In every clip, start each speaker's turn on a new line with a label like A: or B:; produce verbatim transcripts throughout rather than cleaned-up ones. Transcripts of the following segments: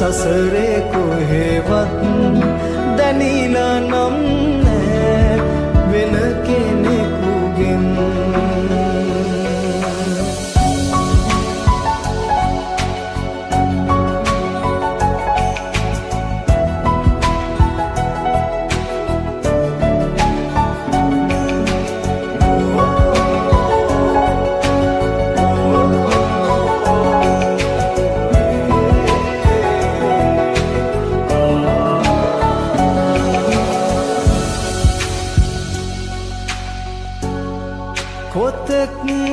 A: සසරේ කොහෙවත් දැනීලා නම් නෑ වෙන කෙනෙකුගෙන්. කොතෙක්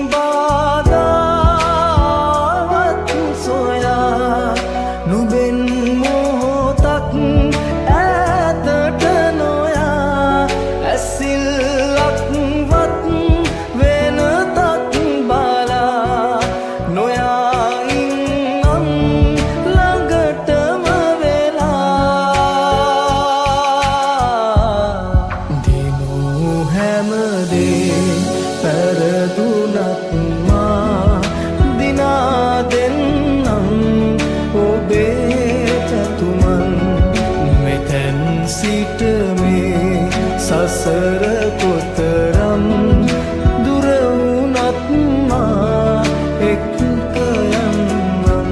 A: බාධාවත් සොයා නුඹෙන් මොහොතක් ඈතට නොයා ඇසිල්ලක්වත් වෙනතක් බලා නොයා ඉන්නම් ළඟටම වෙලා දිනු හැමදේ පැරදුනත් මා දිනා දෙන්නම් ඔබේ චතුමන් මෙතැන් සිට මේ සසර කොතරම් දුර වුණත් මා එක්ක යන්නම්.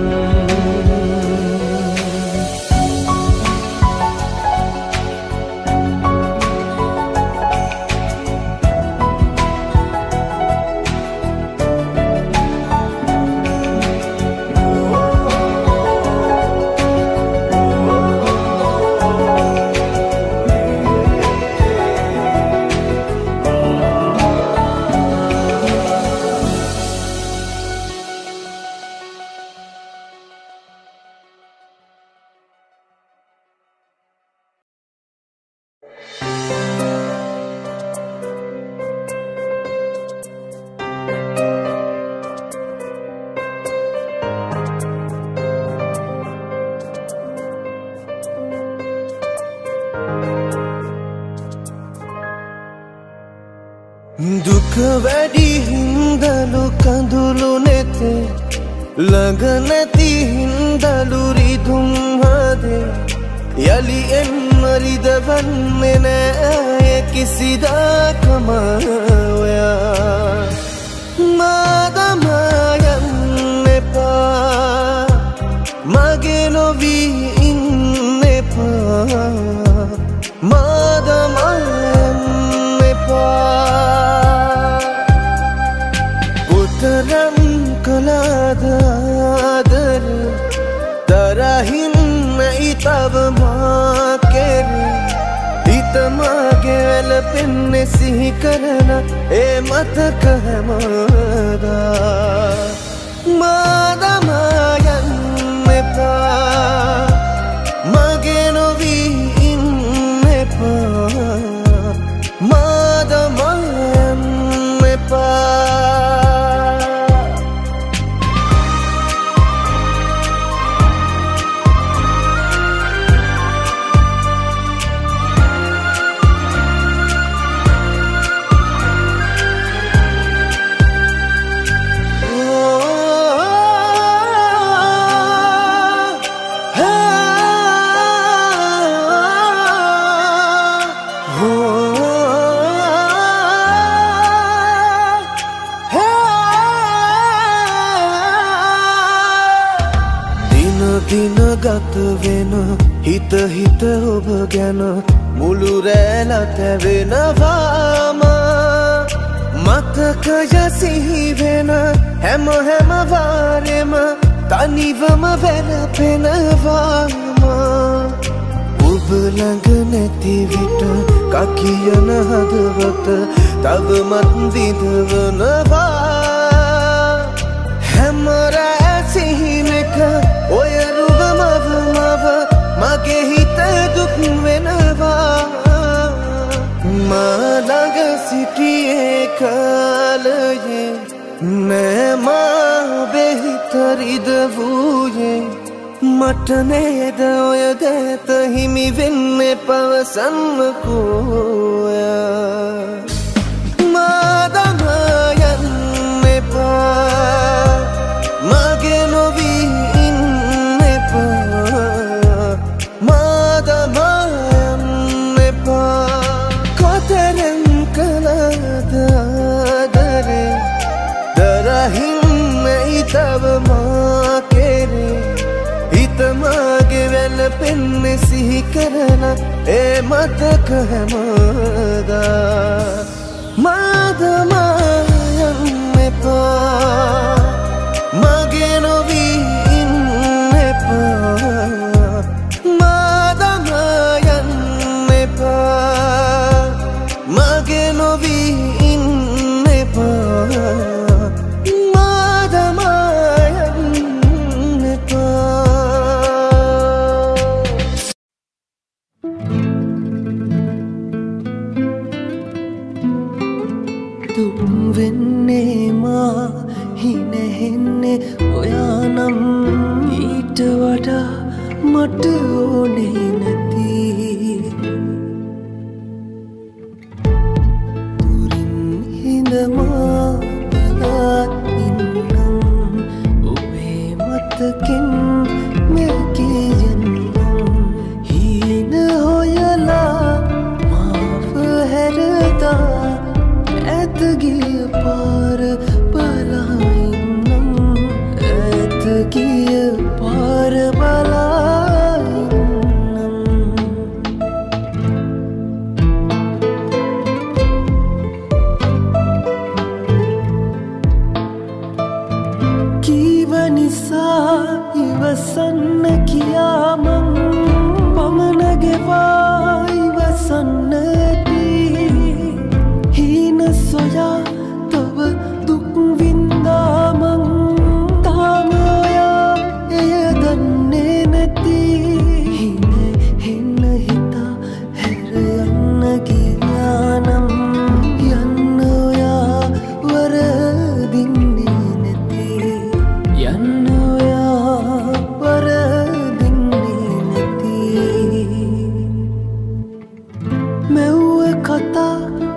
A: දුක වැඩි හින්දලු කඳුළු නැතේ ළඟ නැති හින්දලු රිදුම් හදේ යලි එන්න රිදවන්නේ නෑ කිසිදාකම ඔයා මාදම යන්න එපා මගේ නොවී ඉන්න එපා මාදම යන්න එපා තරම් කලාද ආදර තරහින් ඉතව මා කෙරේ හිත මගේ වැළපෙන්නේ සිහි කරන ඒ මතක හැමදා මාදම යන්න එපා මගේ නොවී ඉන්න එපා මාදම යන්න එපා දින ගත වෙන හිත හිත ඔබ ගැන මුළු රැළ තැවෙනවාම මතකය සිහි වෙන හැම හැම වාරෙම තනිවම වැළපෙනවාම ඔබ ළඟ නැති විට කකියන හදවත තවමත් විඳවනවා හැම රැ සිහිනක ඔය රුවමව මව මගේ හිත දුක් වෙනවා මා ළඟ සිටියේ කාලයේ නෑ මා ඔබේ හිත රිදවූයේ මට නේද ඔය දෑත හිමි වෙන්නේ පවසන්නකෝ මාදම යන්න එපා මගේ නොවී ඉන්න එපා තව මා කෙරේ හිත මාගේ වැළපෙන්න සිහි කරන ඒ මතක හැමදා මාද මා යන්න එපා මගේ නොවී ඉන්න එපා මාද මා යන්න එපා මගේ නොවී ඉන්න එපා වෙන්නේ මා හිනෙන්නේ ඔයානම් ඊට වඩා මට ඕනේ නැති දුරින් හිඳමා බලා ඉන්නම් ඔබේ මතකින් මෙකී යන්නම් හීන හොයලා මාව හැරදා ඇතගිය පාර බලාඉන්නම් ඇතගිය පාර බලාඉන්නම් කීව නිසා ඉවසන්න කියාමං පමණගෙවා ඉවසන්න සොයා තව දුක් වින්දාමං තාම ඔයා එය දන්නේ නැති හින හෙන්න හිතා හැර යන්න ගියානම් යන්න ඔයා වරදින්නේ නැති යන්න ඔයා වරදින්නේ නැති මෙව්ව කතා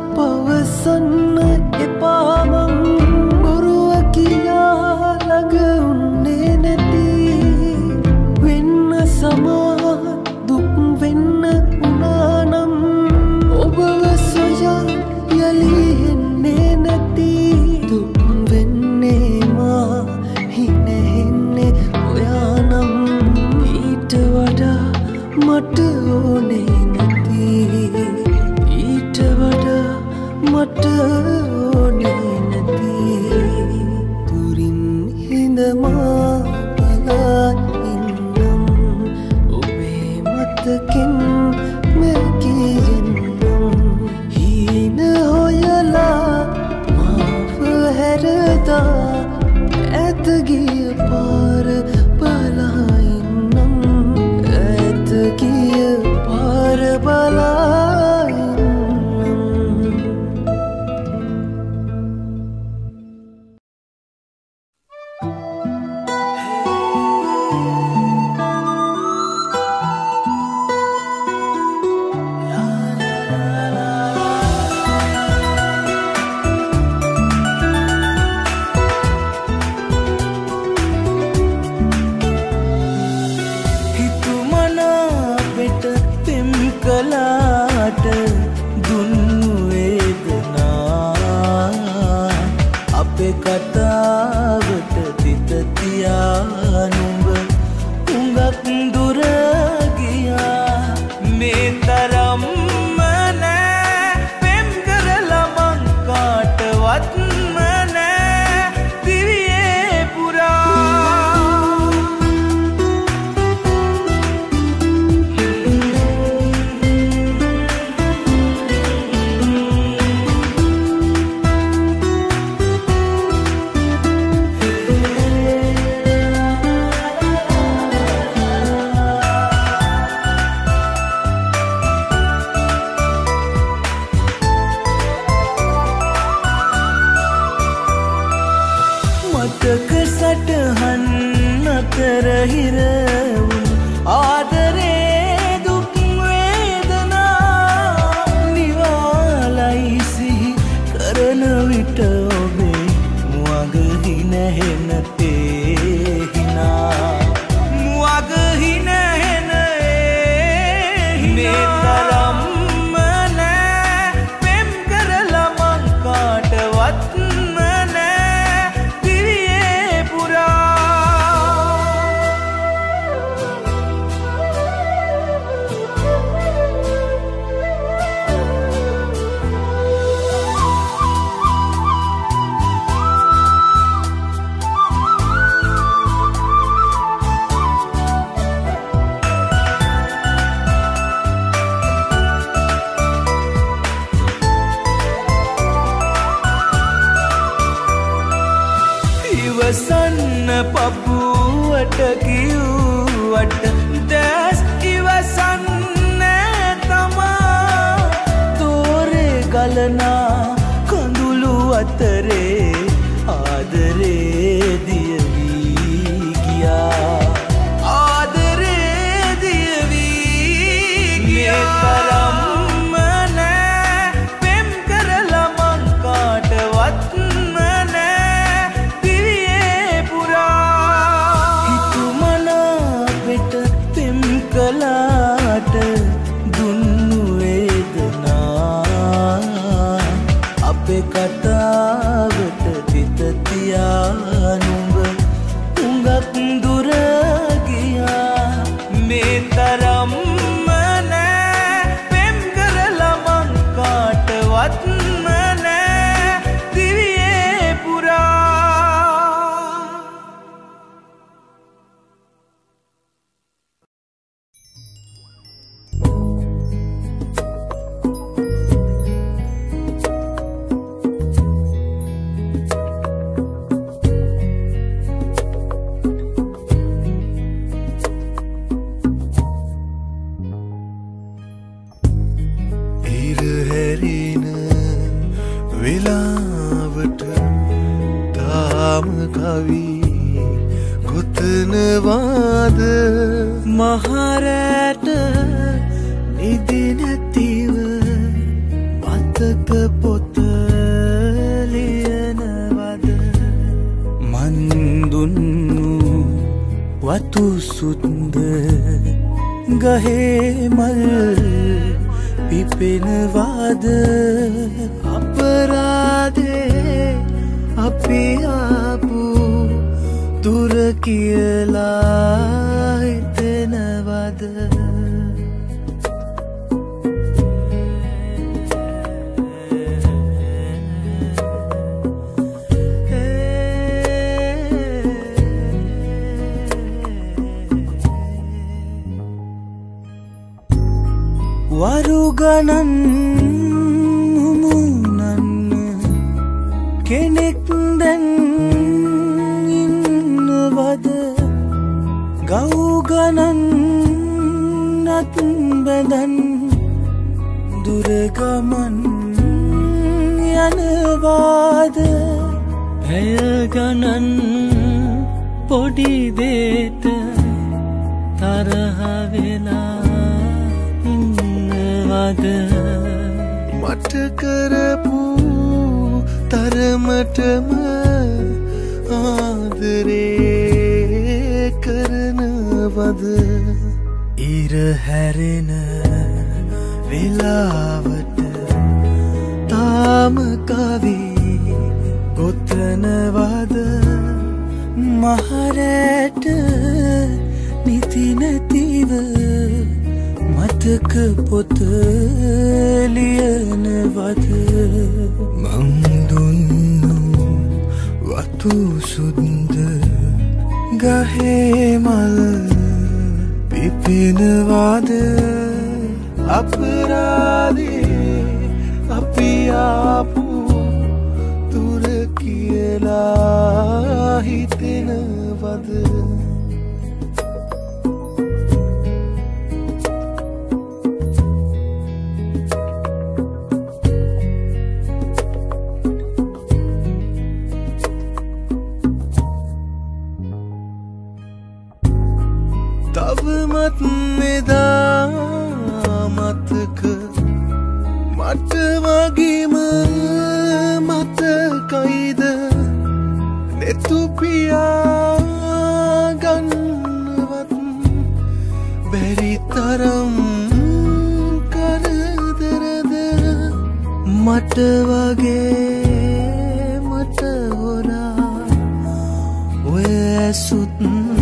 A: පවසන්න එපාමං බොරුව කියා ළඟ උන්නේ නැති වෙන්න සමා දුක් වෙන්න උනානම් ඔබව සොයා යලි එන්නේ නැති දුක් වෙන්නේ මා හිනෙන්නේ ඔයානම් ඊට වඩා මට ඕනේ නැති ඊට වඩා මට ඕනේ නැති දුරින් හිඳමා බලා ඉන්නම් ඔබේ මතකින් මෙකී යන්නම් හීන හොයලා මාව හැරදා ඇතගිය පාර බලා ඉන්නම් ඇතගිය පාර බලා
B: පුරා
A: පපුවට කිව්වට දැස් ඉවසන්නේ තමා තෝරේ ගලනා කඳුළු අතරේ ආදරේ දිය වී ගියා ආදරේ දිය වී ගියා කතාවට තිත තියා නුඹ උඟක් දුර ගියා මේ තරම්ම නෑ පෙම් කරලා මං කාටවත්ම නෑ දිවියේ පුරා වෙලාවට තාම කවි ගොතනවාද මහරැට නිදි නැතිව මතක පොත ලියනවද මන් දුන්නු වතු සුන්ද ගහේ මල් පිපෙනවාද අපරාධේ අපි ආපු දුර කියලා හිතෙනවද වරු ගණන් මුමුණන්න කෙනෙක් දැන් ඉන්නවද ගව් ගණන් නත් බැඳන් දුර ගමන් යනවාද පැය ගණන් පොඩි දේට තරහ වෙලා මට කරපු තරමටම ආදරේ කරනවද ඉර හැරෙන වෙලාවට තාම කවි ගොතනවද මහරැට නිති නැතිව මතක පොත ලියනවද මං දුන්නු වතු සුන්ද ගහේ මල් පිපෙනවද අපරාධේ අපි ආපු දුර කියලා හිතෙනවද තවමත් මෙදා මතක මට වගේම මතකයිද නෙතු පියා ගන්නවත් බැරි තරම් කරදරද මට වගේ මට හොරා ඔය ඇසුත්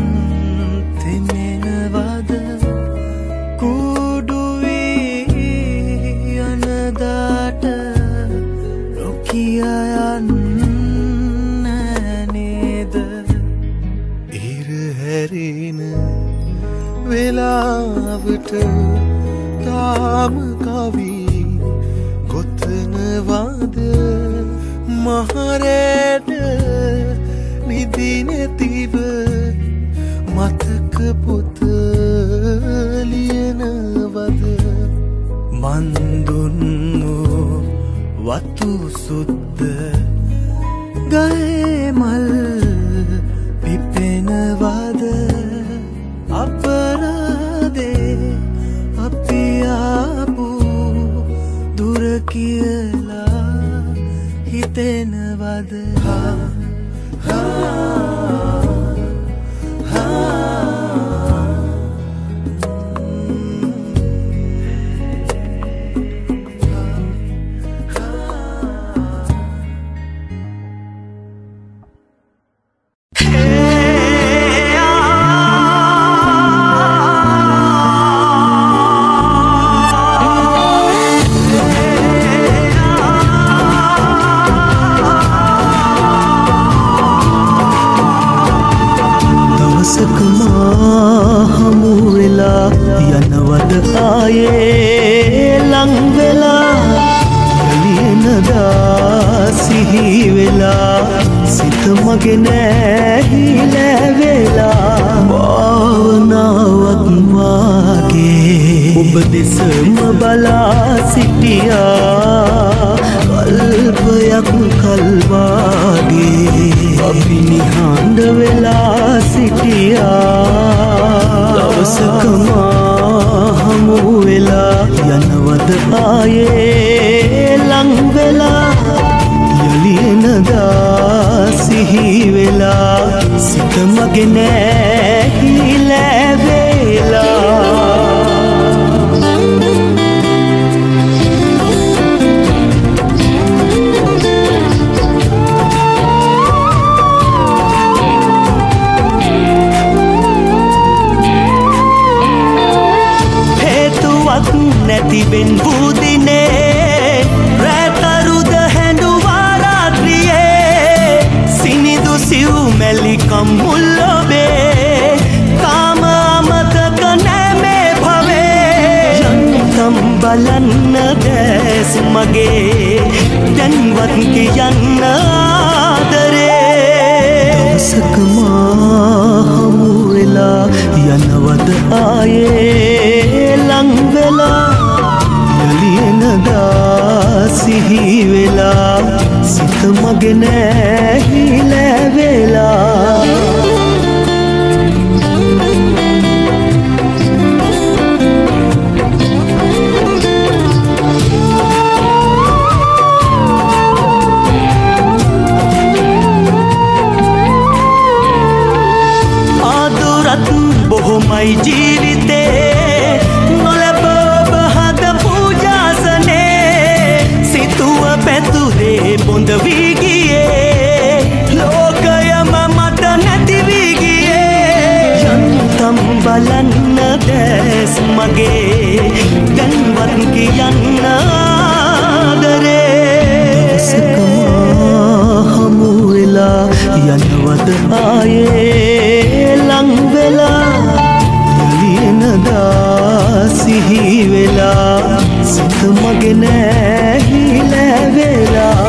A: වෙලාවට තාම කවි ගොතනවද මහරැට නිදි නැතිව මතක පොත ලියනවද මන් දුන්නු වතු සුද්ද ගහේ මල් පිපෙනවද අපරාදේ අපි ආපු දුර කියලා හිතෙනවද හා හා මගේ නැහිලා වෙලා භාවනාවක් වාගේ ඔබ දෙසම බලා සිටියා කල්පයක් කල්වාගේ අපි නිහඬ වෙලා සිටියා දවසක මා හමු වෙලා යනවද ආයේ ලං වෙලා යලිනදා සිහි වෙලා සිත මගේ නැහිලා වෙලා හේතුවක් නැතිවෙන් බුදිනේ රැතරුද හැඬුවා රාත්‍රියේ සිනිදු සිව් මැලිකම් මුල්ලොබේ කාම අමතක නැමේ භවේ යන්තම් බලන්න දැස් මගේ දැන්වත් කියන්න ආදරේ දවසක මා හමු වෙලා යනවද ආයේ ලං වෙලා යලිනදා සිහි වෙලා සිත මගේ නැහිලා වෙලා ආදුරත් බොහොමයි ජීවිතේ නොලැබ ඔබ හද පූජාසනේ සිතුව පැතුදේ බොඳ වී ගියේ ලෝකයම මට නැති වී ගියේ යන්තම් බලන්න දැස් මගේ දැන්වත් කියන්න ආදරේ දවසක මා හමු වෙලා යනවද ආයේ ලං වෙලා යලිනදා සිහි වෙලා සිත මගේ නැහිලා වෙලා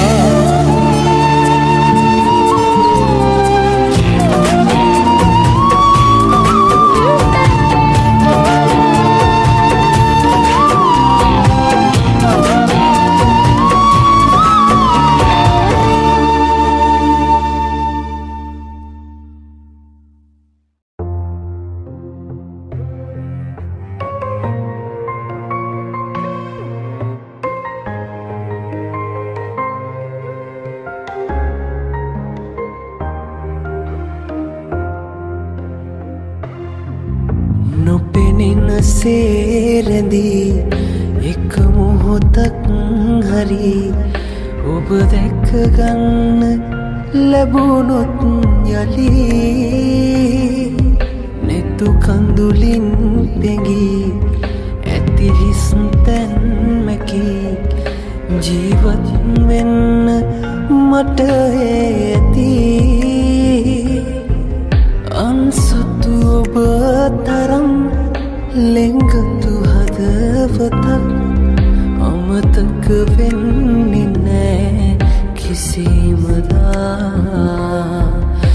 A: සේරැඳී එක මොහොතක් හරි ඔබ දැක ගන්න ලැබුණොත් යලි නෙතු කඳුලින් පෙඟී ඇති හිස් තැන්මකි ජීවත් වෙන්න මට ඇති අන්සතු ඔබ තරම් ලෙංගතු හදවතක් අමතක වෙන්නේ නෑ කිසිමදා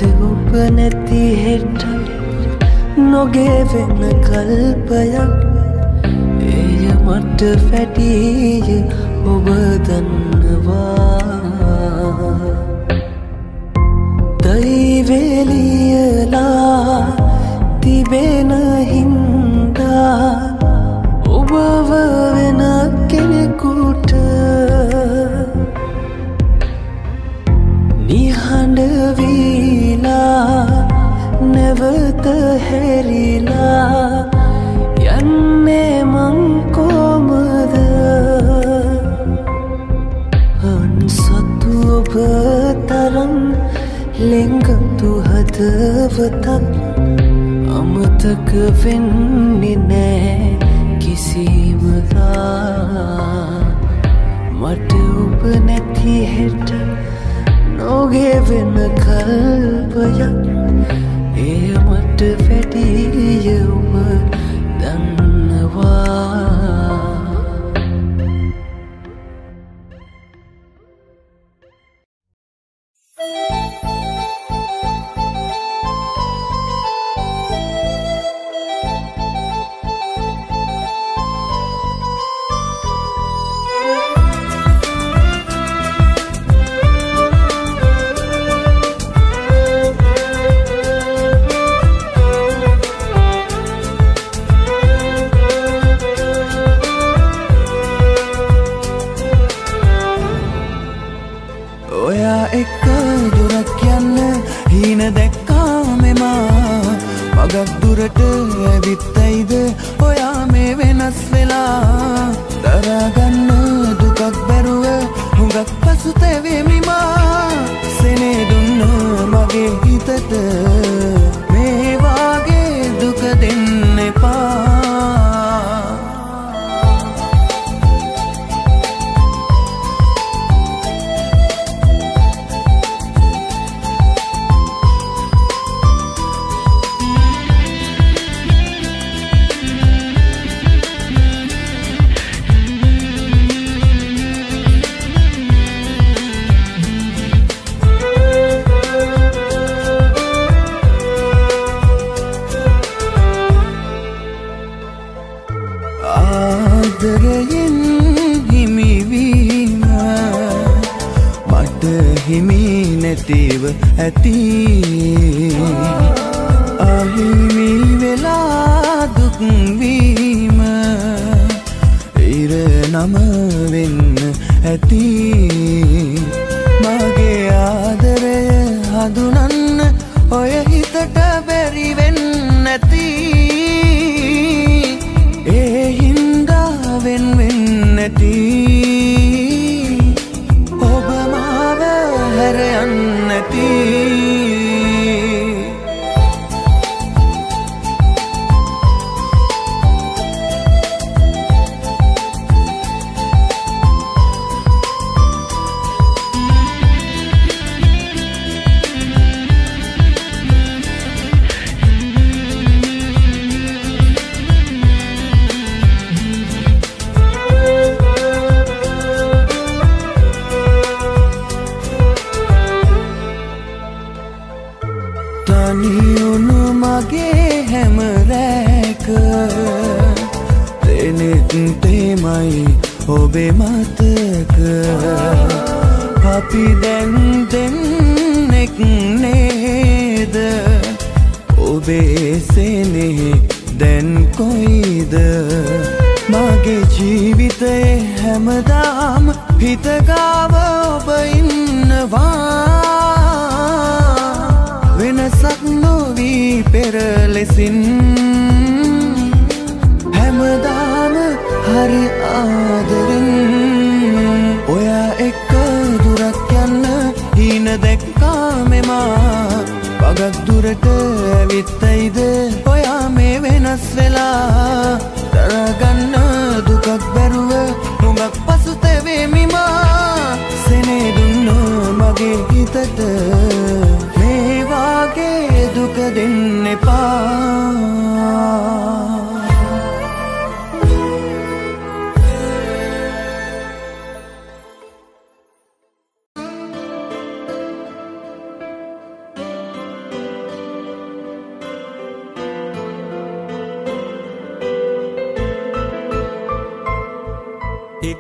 A: මට ඔබ නැති හෙට නොගෙවෙන කල්පයක් එය මට වැඩිය ඔබ දන්නවා දෛවේලියලා තිබෙන හින්දා ඔබව වෙන කෙනෙකුට නිහඬ වීලා නැවත හැරිලා යන්නේ මං කොහමද අන්සතු ඔබ තරම් ලෙන්ගතු හදවතක් අමතක වෙන්නේ නෑ කිසිමදා මට ඔබ නැති හෙට නොගෙවෙන කල්පයක් එය මට වැඩිය ඔබ දන්නවා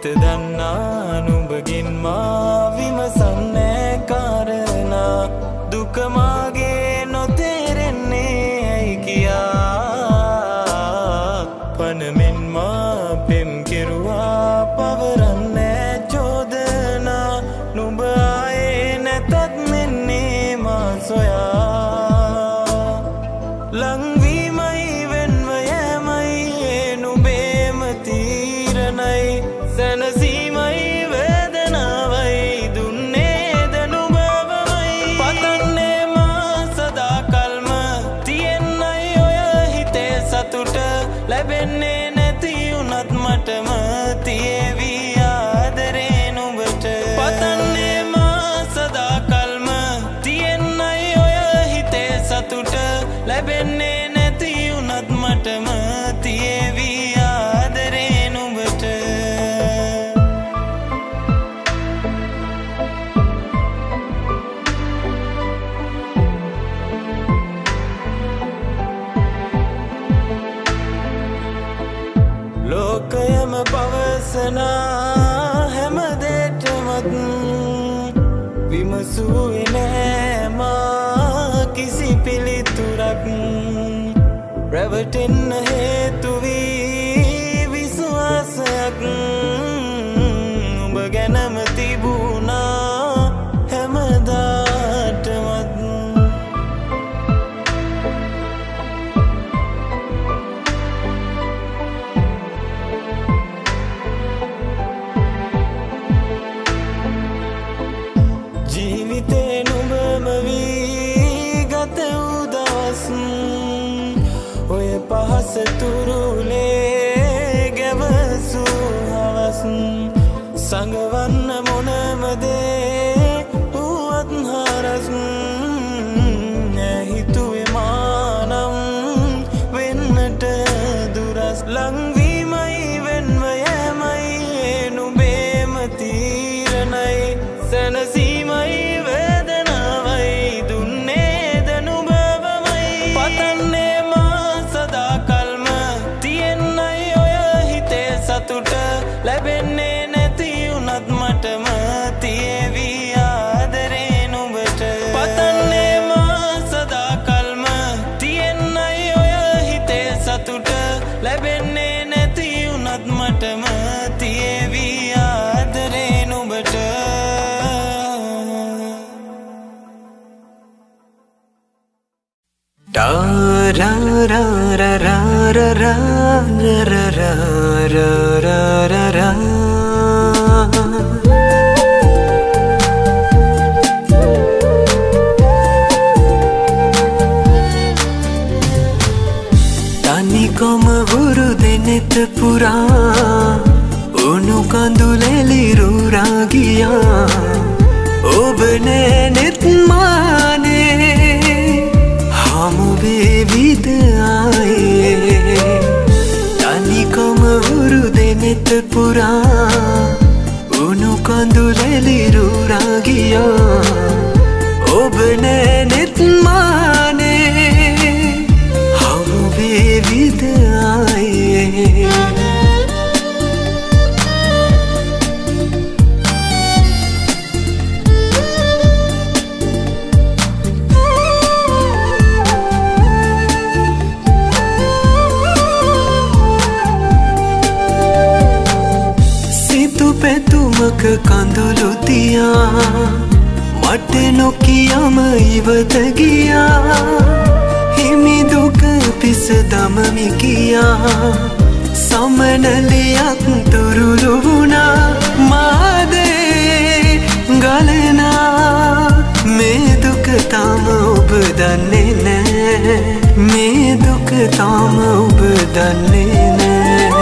B: හිත දන්නා නුඹගෙන් මා විමසන්නේ කාරණා දුක මාගේ නොතේරෙන්නේ ඇයි කියා පනමෙන් මා පෙම් කෙරුවා පවරන්නේ චෝදනා නුඹ ආයේ නැතත් මෙන්නේ මා සොයා ලංවීමයි වෙන්ව යෑමයි නුඹේම තීරණයි සැනසීමයි වේදනාවයි දුන්නේද නුඹවමයි පතන්නේ මා සදා කල්ම තියෙන්නයි ඔය හිතේ සතුට ලැබෙන්නේ නැති වුණත් මටම තියේවි ආදරේ නුඹට පතන්නේ මා සදා කල්ම තියෙන්නයි ඔය හිතේ සතුට ලැබෙන්නේ නැති වුණත් මටම තියේවි ආදරේ නුඹට ලෝකයම පවසනා හැමදේටමත් විමසුවේ නෑ මා කිසි පිළිතුරක් රැවටෙන්න හේතු වී විශ්වාසයක් උඹ ගැනම තිබුණා හැමදාටමත් ජීවිතේ නුඹම වී ගත වූ දවස් ඔය පහස තුරුලේ ගැවසූ හවස් සංගවන්න මොනම දේ වුවත් හරස් හිතුවේ මානම් වෙන්නට දුරස් ලංවීමයි වෙන්ව යෑමයි නුඹේම තීරණයි සැනසීමයි වේදනාවයි දුන්නේද නුඹවමයි පතන්නේ මා සදා කල්ම තියෙන්නයි ඔය හිතේ සතුට ලැබෙන්නේ නැති වුණත් මටම තියේවි ආදරේ නුඹට පතන්නේ මා සදා කල්ම තියෙන්නයි ඔය හිතේ සතුට ලැබෙන්නේ නැති වුණත් මටම තියේවි ආදරේ නුඹට
A: Da ra ra ra ra ra ra ra ra ra ra ra ra Tani kom huru denet pura unu kanduleli rura giya obne net mane hamuve vid aaye tani kom huru denet pura unu kanduleli rura giya obne net mane hamuve vid aaye पेतुमक कंदुलु दिया मटे नोकियाम इवत गिया हिमी दुख पिस दम मिकिया समनलिया तुरुलु बुना मादे गलना मैं दुख ताम उब दन्ने ने मैं दुख ताम उब दन्ने ने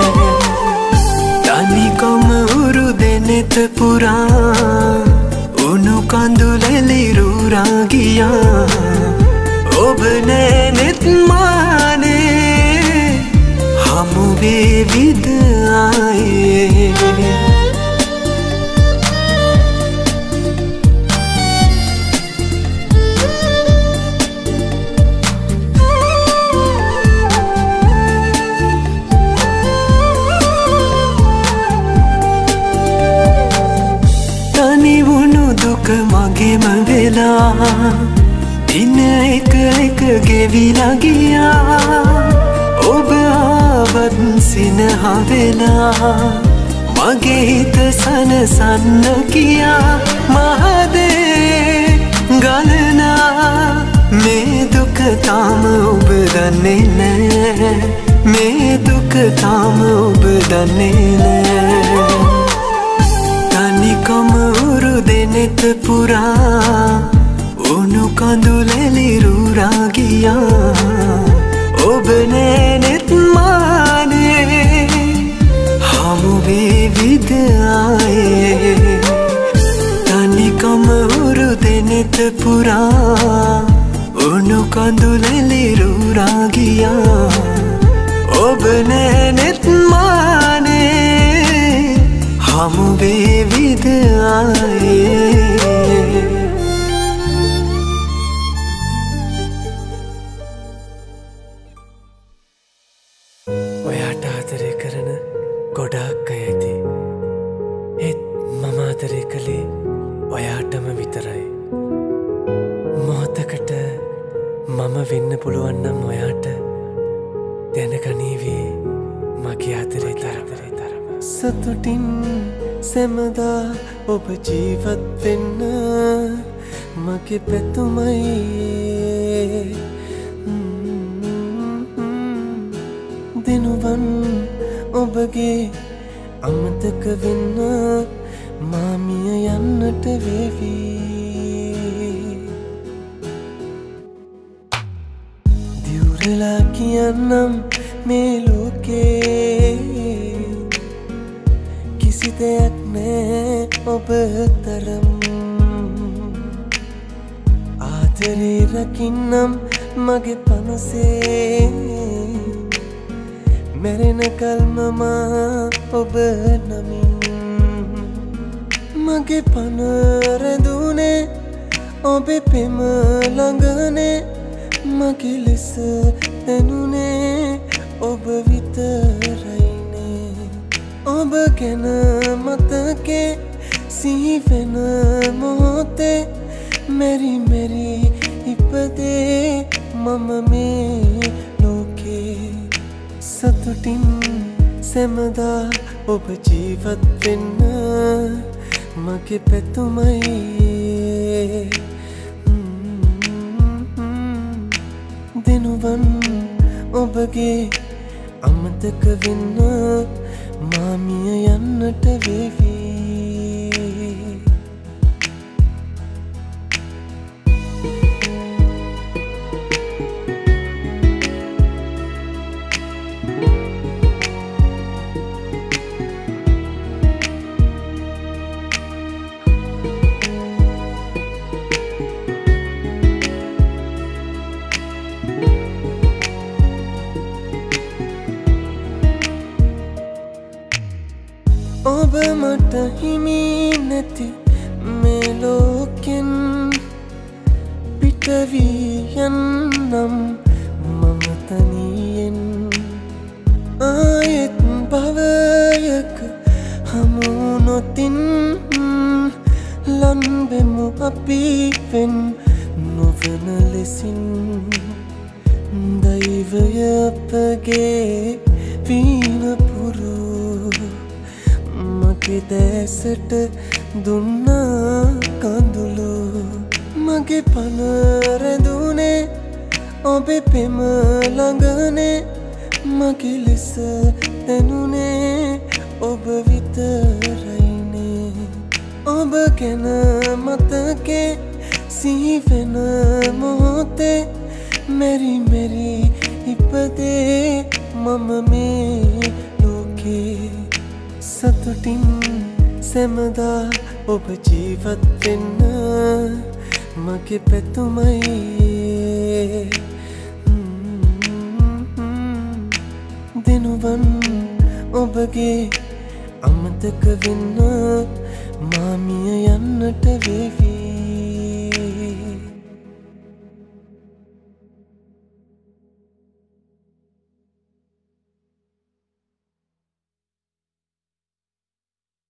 A: Tani kom huru denet pura unu kanduleli rura giya obne net mane hamuve vid aaye මගේම වෙලා දින එක එක ගෙවිලා ගියා ඔබ ආවත් සිනහ වෙලා මගේ හිත සනසන්න කියා මහදේ ගලනා මේ දුක තාම ඔබ දන්නේ නෑ මේ දුක තාම ඔබ දන්නේ නෑ තනිකම උරු දෙනෙත පුරා උණු කඳුලෙලිරුරා ගියා ඔබ නෑනෙත් මානේ හමු වේවිද ආයේ තනිකම උරු දෙනෙත පුරා උණු කඳුලෙලිරුරා ගියා ඔබ නෑනෙත් මානේ හමු වේවිද ආයේ
C: ඔයාට ආදරය කරන ගොඩාක් අය ඇති ඒත් මම ආදරය කළේ ඔයාටම විතරයි මොහොතකට මම වෙන්න පුළුවන් නම් ඔයාට දැනගනීවි මගේ ආදරේ තරතරේ තරම
B: සතුටින් සැමදා ඔබ ජීවත් වෙන්න මගේ පැතුමයි දිනුවන් ඔබගේ අමතක වෙන්න මාමිය යන්නට වේවි දිවුරලා කියන්නම් මේ ලෝකේ කිසි දෙයක් නෑ ඔබ තරම් ආදරේ රකින්නම් මගේ පනසේ මැරෙන කල්මම ඔබ නමින් මගේ පන රැඳුනේ ඔබේ පෙම ළඟනේ මගේ ලෙස දැනුනේ ඔබ විතරයිනේ ඔබ ගැන මතකේ සිහිවෙන මොහොතේ මෙරි මෙරි ඉපදේ මම මේ ලෝකේ සතුටින් සැමදා ඔබ ජීවත් වෙන්න මගේ පැතුමයි දිනුවන් ඔබගේ අමතක වෙන්න මාමිය යන්නට වේවි ඔබ මට හිමි නැති මේ ලෝකෙන් පිටවී යන්නම් මම තනියෙන් ආයෙත් භවයක හමු නොතින් ලන්බෙමු අපි වෙන් නොවන ලෙසින් දෛවය අපගේ වීනපුරු මගේ දැසට දුන්නා කඳුළු මගේ පන රැඳුනේ ඔබේ පෙම ළඟනේ මගේ ලෙස දැනුනේ ඔබ විතරයිනේ ඔබ ගැන මතකේ සිහිවෙන මොහොතේ මෙරි මෙරි ඉපදේ මම මේ ලෝකේ සතුටින් සැමදා ඔබ ජීවත් වෙන්න මගේ පැතුමයි දිනුවන් ඔබගේ අමතක වෙන්න මාමිය යන්නට වේවි